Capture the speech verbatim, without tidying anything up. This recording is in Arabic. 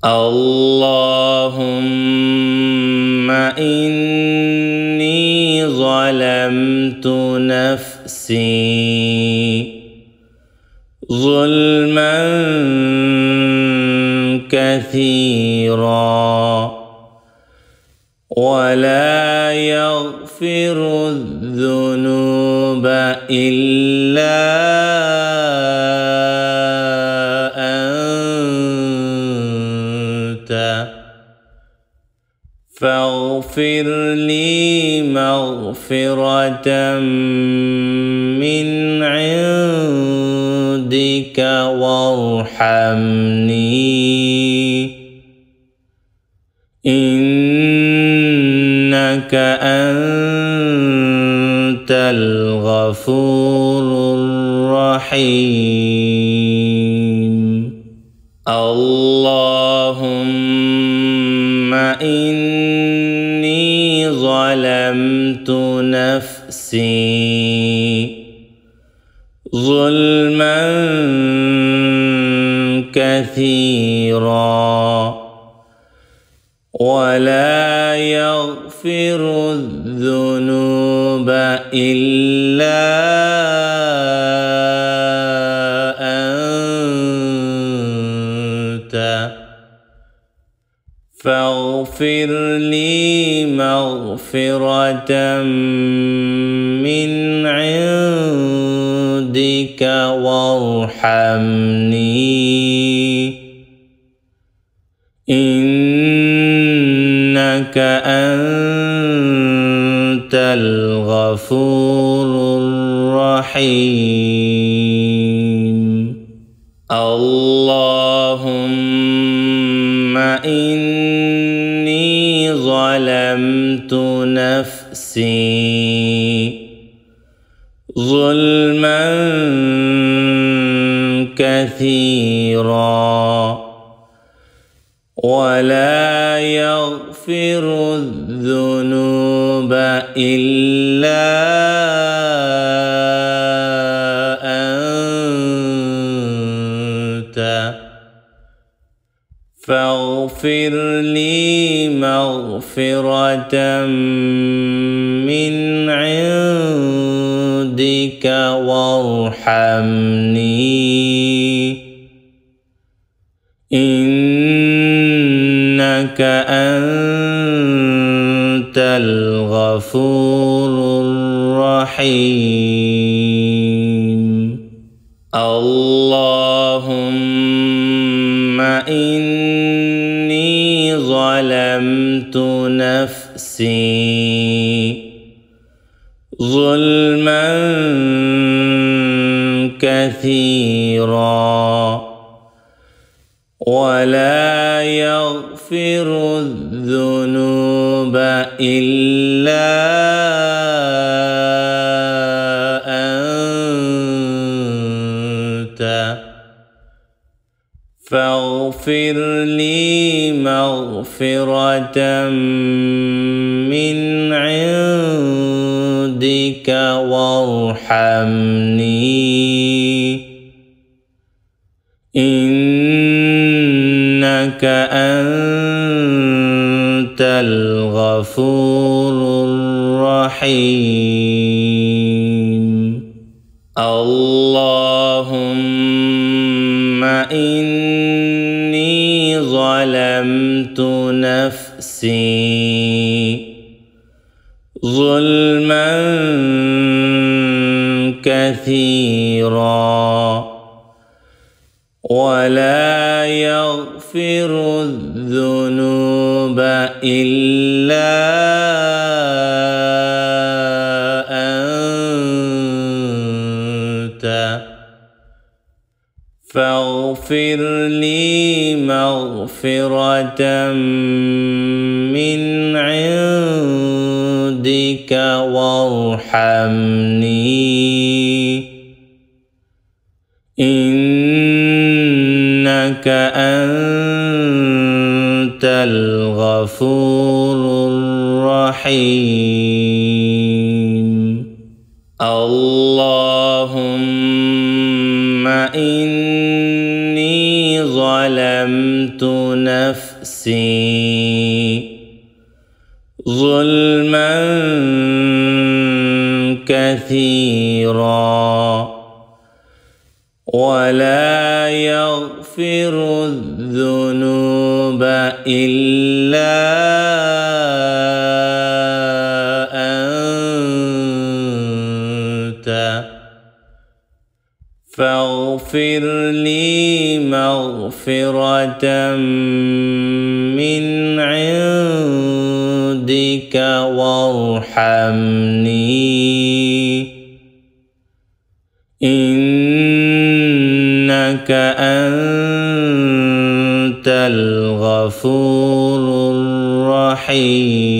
اللهم إني ظلمت نفسي ظلما كثيرا ولا يغفر الذنوب إلا أنت فاغفر لي مغفرة من عندك وارحمني إنك أنت الغفور الرحيم. اللهم إني ظلمت نفسي ظلما كثيرا ولا يغفر الذنوب إلا أنت فاغفر لي مغفرة من عندك وارحمني إنك أنت الغفور الرحيم. اللهم إني ظلمت نفسي ظلما كثيرا ولا يغفر الذنوب إلا أنت فاغفر لي مغفرة من عندك وارحمني إنك أنت الغفور الرحيم. اللهم إني ظلمت نفسي ظلما كثيرا ولا يغفر الذنوب إلا أنت فاغفر لي مغفرة من عندك وارحمني إنك أنت الغفور الرحيم. اللهم إني ظلمت نفسي ظلما كثيرا ولا يغفر الذنوب إلا أنت فاغفر لي مغفرة من عندك وارحمني إنك أنت الغفور الرحيم. اللهم إني ظلمت ظلمت نفسي ظلما كثيرا ولا يغفر الذنوب إلا أنت فاغفر لي مغفرة من عندك وارحمني إنك أنت الغفور الرحيم.